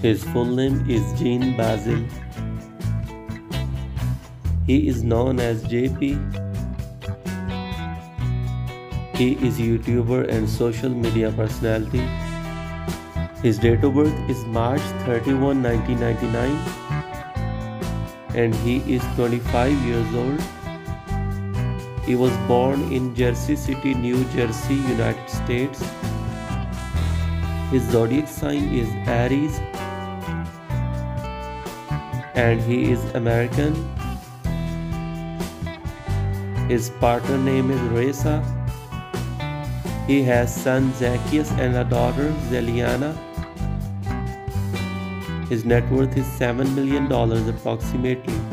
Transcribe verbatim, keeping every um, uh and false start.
His full name is Jean Bazil. He is known as J P. He is a YouTuber and social media personality. His date of birth is March thirty-first, nineteen ninety-nine, and he is twenty-five years old. He was born in Jersey City, New Jersey, United States. His zodiac sign is Aries, and he is American. His partner name is Reza. He has son Zacchaeus and a daughter Zeliana. His net worth is seven million dollars approximately.